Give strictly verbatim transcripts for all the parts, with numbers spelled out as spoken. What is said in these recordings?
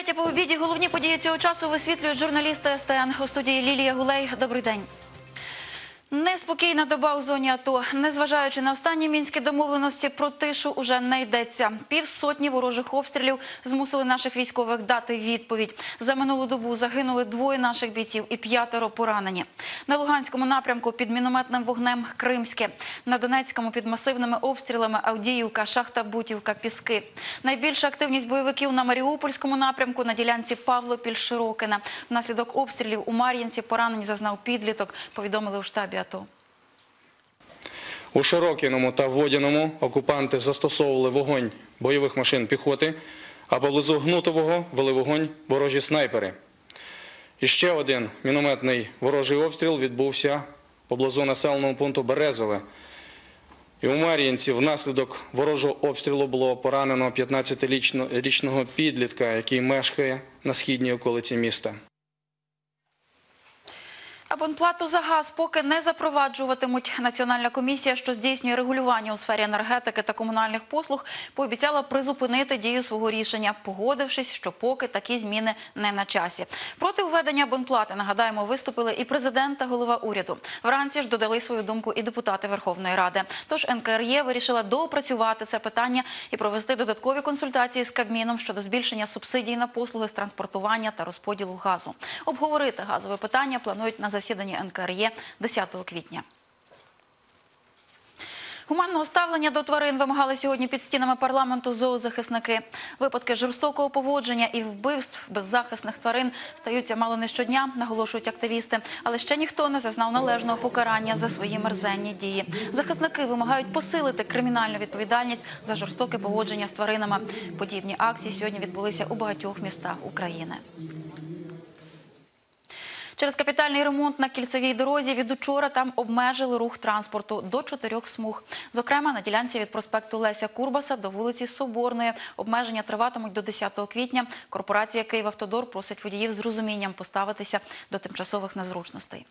Третя по обіді. Головні події цього часу висвітлюють журналісти ес те ен. У студії Лілія Гулей. Добрий день. Неспокійна доба у зоні АТО. Незважаючи на останні мінські домовленості, про тишу уже не йдеться. Півсотні ворожих обстрілів змусили наших військових дати відповідь. За минулу добу загинули двоє наших бійців і п'ятеро поранені. На Луганському напрямку під мінометним вогнем Кримське. На Донецькому під масивними обстрілами Авдіївка, Шахта-Бутівка, Піски. Найбільша активність бойовиків на Маріупольському напрямку на ділянці Павлопіль-Широкине. Внаслідок обстрілів у Мар'їнці поранень зазнав підліток, повідомили у штабі АТО. У Широкиному та Водяному окупанти застосовували вогонь бойових машин піхоти, а поблизу Гнутового вели вогонь ворожі снайпери. І ще один мінометний ворожий обстріл відбувся поблизу населеного пункту Березове. І у Мар'їнці внаслідок ворожого обстрілу було поранено п'ятнадцятирічного підлітка, який мешкає на східній околиці міста. Абонплату за газ поки не запроваджуватимуть. Національна комісія, що здійснює регулювання у сфері енергетики та комунальних послуг, пообіцяла призупинити дію свого рішення, погодившись, що поки такі зміни не на часі. Проти введення абонплати, нагадаємо, виступили і президент та голова уряду. Вранці ж додали свою думку і депутати Верховної Ради. Тож ен ка ер є вирішила доопрацювати це питання і провести додаткові консультації з Кабміном щодо збільшення субсидій на послуги з транспортування та розподілу газу. Обговорити газове питання планують на засіданні ен ка ер є десятого квітня. Гуманного ставлення до тварин вимагали сьогодні під стінами парламенту зоозахисники. Випадки жорстокого поводження і вбивств беззахисних тварин стаються мало не щодня, наголошують активісти. Але ще ніхто не зазнав належного покарання за свої мерзенні дії. Захисники вимагають посилити кримінальну відповідальність за жорстоке поводження з тваринами. Подібні акції сьогодні відбулися у багатьох містах України. Через капітальний ремонт на кільцевій дорозі від учора там обмежили рух транспорту до чотирьох смуг. Зокрема, на ділянці від проспекту Леся Курбаса до вулиці Соборної. Обмеження триватимуть до десятого квітня. Корпорація «Київавтодор» просить водіїв з розумінням поставитися до тимчасових незручностей.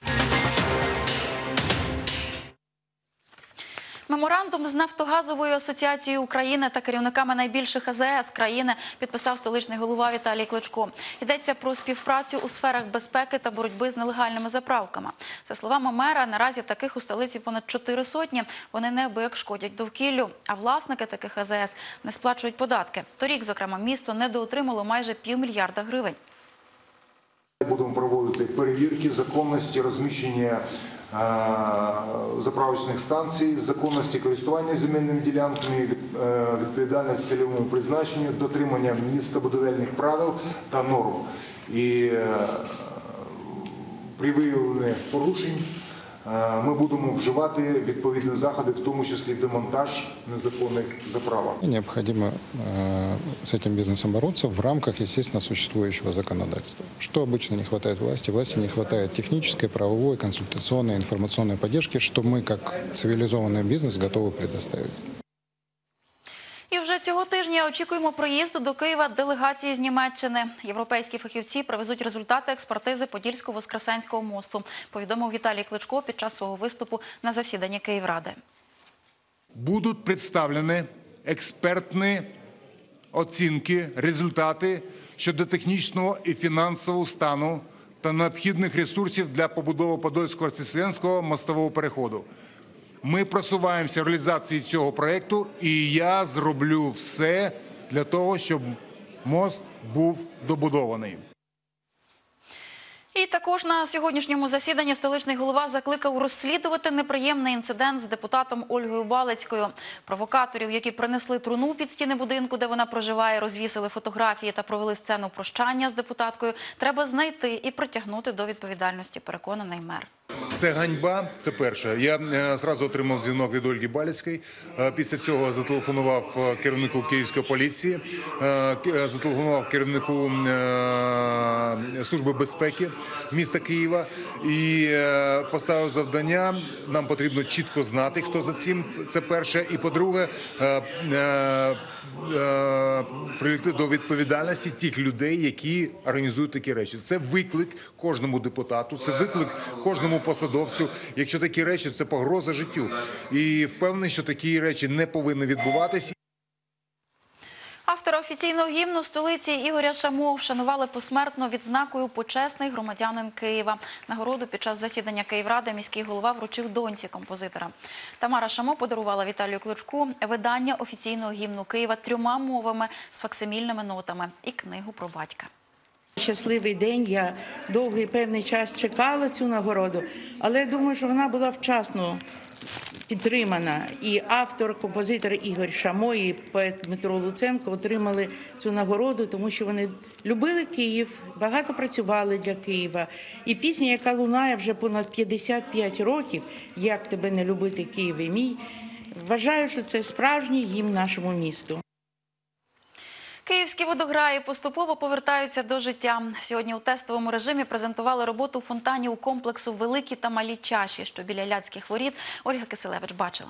Меморандум з Нафтогазовою асоціацією України та керівниками найбільших а зе ес країни підписав столичний голова Віталій Кличко. Йдеться про співпрацю у сферах безпеки та боротьби з нелегальними заправками. За словами мера, наразі таких у столиці понад чотири сотні. Вони неабияк шкодять довкіллю, а власники таких а зе ес не сплачують податки. Торік, зокрема, місто недоотримало майже півмільярда гривень. Будемо проводити перевірки законності розміщення заправочних станцій, законності користування земельними ділянками, відповідальність цільовому призначенню, дотримання містобудівельних правил та норм. І при виявленні порушень мы будем вживати відповідні заходи, в тому числі демонтаж незаконних заправок. Необходимо э, с этим бизнесом бороться в рамках, естественно, существующего законодательства. Что обычно не хватает власти? Власти не хватает технической, правовой, консультационной, информационной поддержки, что мы, как цивилизованный бизнес, готовы предоставить. І вже цього тижня очікуємо приїзду до Києва делегації з Німеччини. Європейські фахівці привезуть результати експертизи Подільсько-Воскресенського мосту, повідомив Віталій Кличко під час свого виступу на засіданні Київради. Будуть представлені експертні оцінки, результати щодо технічного і фінансового стану та необхідних ресурсів для побудови Подільсько-Воскресенського мостового переходу. Ми просуваємося в реалізації цього проєкту, і я зроблю все для того, щоб мост був добудований. І також на сьогоднішньому засіданні столичний голова закликав розслідувати неприємний інцидент з депутатом Ольгою Балицькою. Провокаторів, які принесли труну під стіни будинку, де вона проживає, розвісили фотографії та провели сцену прощання з депутаткою, треба знайти і притягнути до відповідальності, переконаний мер. Це ганьба, це перше. Я одразу отримав дзвінок від Ольги Балицької. Після цього зателефонував керівнику Київської поліції, зателефонував керівнику Служби безпеки міста Києва і поставив завдання. Нам потрібно чітко знати, хто за цим, це перше. І по-друге, привлекти до відповідальності тих людей, які організують такі речі. Це виклик кожному депутату, це виклик кожному посадовцю. Якщо такі речі, це погроза життю. І впевнений, що такі речі не повинні відбуватися. Автора офіційного гімну столиці Ігоря Шамо вшанували посмертно відзнакою «Почесний громадянин Києва». Нагороду під час засідання Київради міський голова вручив доньці композитора. Тамара Шамо подарувала Віталію Кличку видання офіційного гімну Києва трьома мовами з факсимільними нотами і книгу про батька. Щасливий день, я довгий певний час чекала цю нагороду, але я думаю, що вона була вчасно підтримана. І автор, композитор Ігор Шамо і поет Дмитро Луценко отримали цю нагороду, тому що вони любили Київ, багато працювали для Києва. І пісня, яка лунає вже понад п'ятдесят п'ять років, «Як тебе не любити, Києве мій», вважаю, що це справжній гімн нашому місту. Київські водограї поступово повертаються до життя. Сьогодні у тестовому режимі презентували роботу фонтанів комплексу «Великі та малі чаші», що біля Ляцьких воріт. Ольга Киселевич бачила.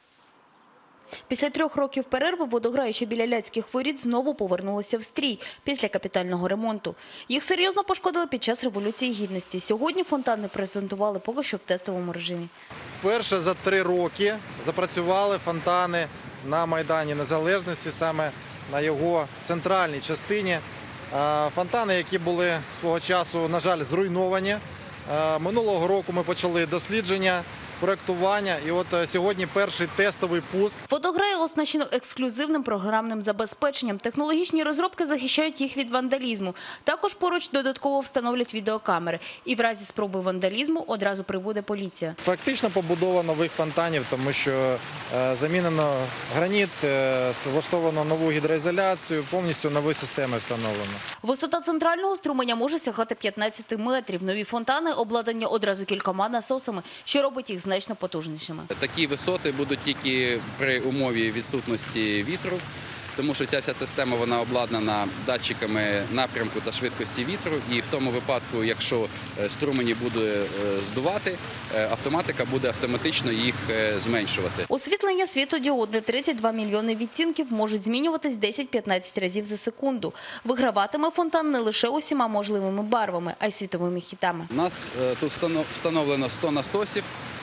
Після трьох років перерви водограї, що біля Ляцьких воріт, знову повернулися в стрій після капітального ремонту. Їх серйозно пошкодили під час Революції Гідності. Сьогодні фонтани презентували поки що в тестовому режимі. Вперше за три роки запрацювали фонтани на Майдані Незалежності, саме на його центральній частині. Фонтани, які були свого часу, на жаль, зруйновані. Минулого року ми почали дослідження, проєктування, і от сьогодні перший тестовий пуск. Водограї оснащено ексклюзивним програмним забезпеченням. Технологічні розробки захищають їх від вандалізму. Також поруч додатково встановлять відеокамери. І в разі спроби вандалізму одразу прибуде поліція. Фактично побудова нових фонтанів, тому що замінено граніт, влаштовано нову гідроізоляцію, повністю нові системи встановлено. Висота центрального струменя може сягати п'ятнадцяти метрів. Нові фонтани обладнані одразу кількома насосами, що робить їх значно потужнішими. Такі висоти будуть тільки при умові відсутності вітру, тому що ця вся система вона обладнана датчиками напрямку та швидкості вітру. І в тому випадку, якщо струмені буде здувати, автоматика буде автоматично їх зменшувати. Освітлення світлодіодне тридцять два мільйони відтінків можуть змінюватись десять-п'ятнадцять разів за секунду. Виграватиме фонтан не лише усіма можливими барвами, а й світовими хітами. У нас тут встановлено сто насосів.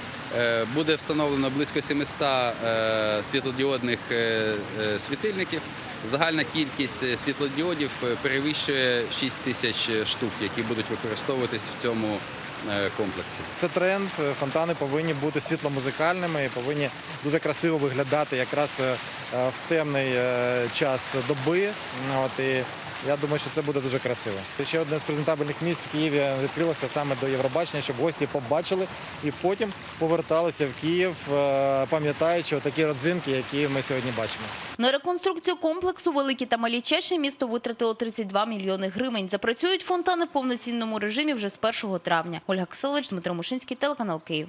Буде встановлено близько сімсот світлодіодних світильників. Загальна кількість світлодіодів перевищує шість тисяч штук, які будуть використовуватись в цьому комплексі. Це тренд. Фонтани повинні бути світломузикальними, повинні дуже красиво виглядати якраз в темний час доби. От, і я думаю, що це буде дуже красиво. Ще одне з презентабельних місць в Києві відкрилося саме до Євробачення, щоб гості побачили і потім поверталися в Київ, пам'ятаючи такі родзинки, які ми сьогодні бачимо. На реконструкцію комплексу «Великі та малі чаші» місто витратило тридцять два мільйони гривень. Запрацюють фонтани в повноцінному режимі вже з першого травня. Ольга Киселевич, Дмитро Мушинський, телеканал Київ.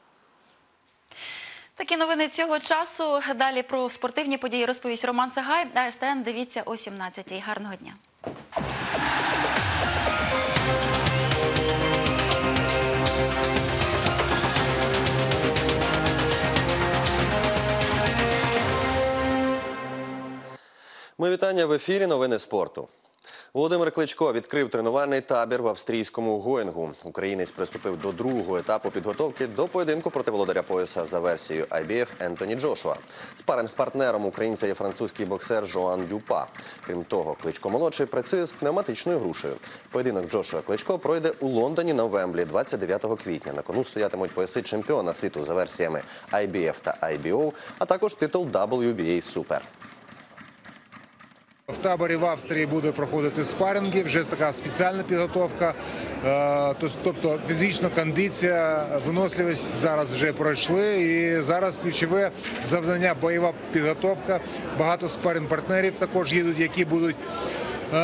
Такі новини цього часу. Далі про спортивні події розповість Роман Сагай. А ес те ен дивіться о сімнадцятій. Гарного дня. Мої вітання в ефірі «Новини спорту». Володимир Кличко відкрив тренувальний табір в австрійському Гоїнгу. Українець приступив до другого етапу підготовки до поєдинку проти володаря пояса за версією ай бі еф Ентоні Джошуа. Спаринг-партнером українця є французький боксер Жоан Дюпа. Крім того, Кличко-молодший працює з пневматичною грушею. Поєдинок Джошуа-Кличко пройде у Лондоні на Вемблі двадцять дев'ятого квітня. На кону стоятимуть пояси чемпіона світу за версіями ай бі еф та ай бі оу, а також титул дабл ю бі ей Супер. В таборі в Австрії буде проходити спаринги, вже така спеціальна підготовка, тобто фізична кондиція, виносливість зараз вже пройшли і зараз ключове завдання – бойова підготовка. Багато спаринг-партнерів також їдуть, які будуть, е,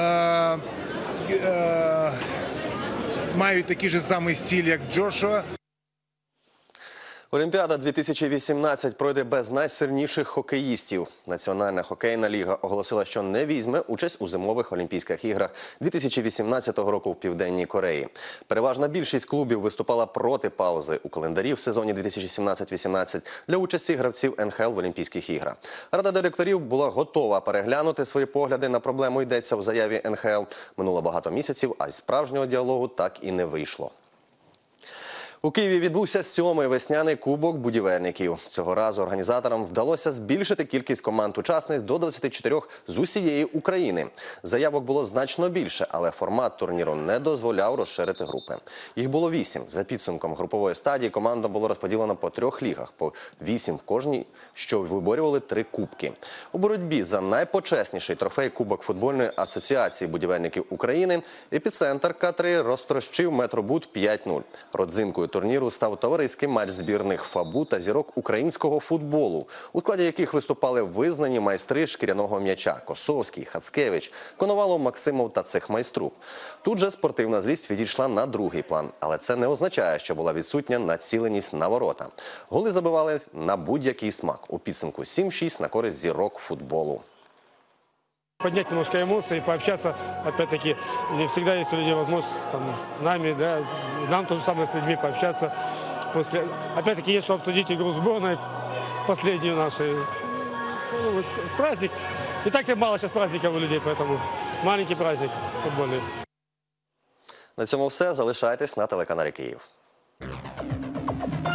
е, мають такий же самий стиль, як Джошуа. Олімпіада дві тисячі вісімнадцять пройде без найсильніших хокеїстів. Національна хокейна ліга оголосила, що не візьме участь у зимових Олімпійських іграх дві тисячі вісімнадцятого року в Південній Кореї. Переважна більшість клубів виступала проти паузи у календарі в сезоні дві тисячі сімнадцять вісімнадцять для участі гравців ен ха ел в Олімпійських іграх. Рада директорів була готова переглянути свої погляди на проблему, йдеться в заяві ен ха ел. Минуло багато місяців, а й справжнього діалогу так і не вийшло. У Києві відбувся сьомий весняний кубок будівельників. Цього разу організаторам вдалося збільшити кількість команд-учасниць до двадцяти чотирьох з усієї України. Заявок було значно більше, але формат турніру не дозволяв розширити групи. Їх було вісім. За підсумком групової стадії командам було розподілено по трьох лігах, по вісім в кожній, що виборювали три кубки. У боротьбі за найпочесніший трофей Кубок футбольної асоціації будівельників України епіцентр котрий розтрощив Метробуд п'ять нуль. Родзинкою турніру став товариський матч збірних ФАБУ та зірок українського футболу, у складі яких виступали визнані майстри шкіряного м'яча – Косовський, Хацкевич, Коновалов, Максимов та Цехмайструк. Тут же спортивна злість відійшла на другий план, але це не означає, що була відсутня націленість на ворота. Голи забивали на будь-який смак. У підсумку сім шість на користь зірок футболу. Поднять немножко эмоции, пообщаться, опять-таки, не всегда есть у людей возможность там, с нами, да, нам то же самое с людьми пообщаться. После, опять-таки, есть что обсудить игру сборной, последнюю нашу. Ну, вот, праздник. И так мало сейчас праздников у людей, поэтому маленький праздник футбольный. На цьому все. Залишайтесь на телеканалі Київ.